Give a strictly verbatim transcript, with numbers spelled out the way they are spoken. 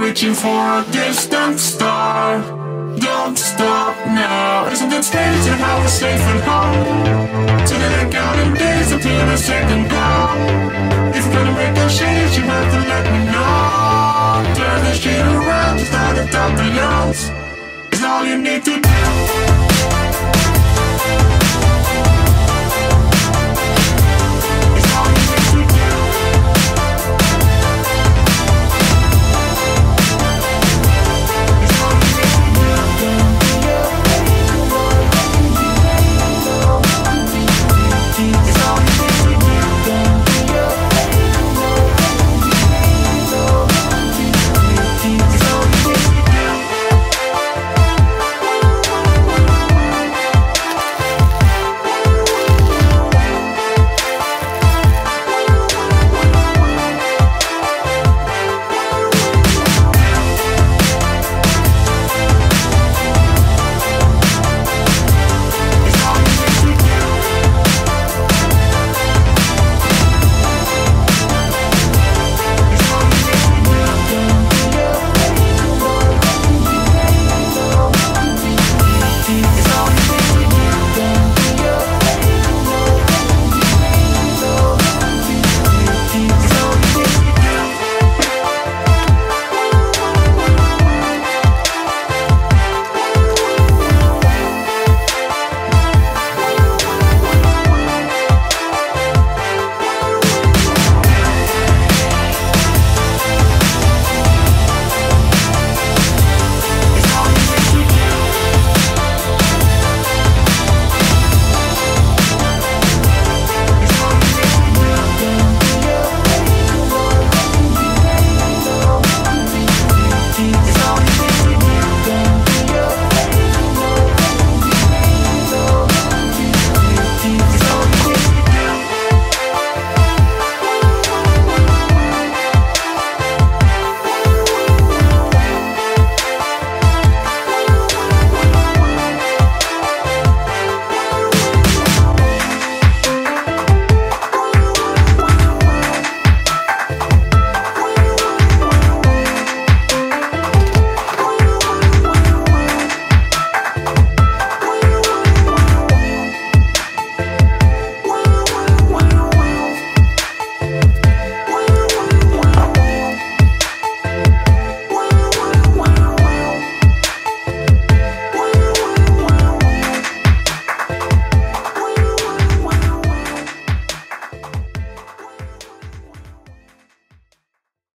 reaching for a distant star. Don't stop now. Isn't it strange how we're safe at home? So that I counting days until the second go. If you're gonna make a change, you have to let me know. Turn the shit around, start at top of yours. It's all you need to do.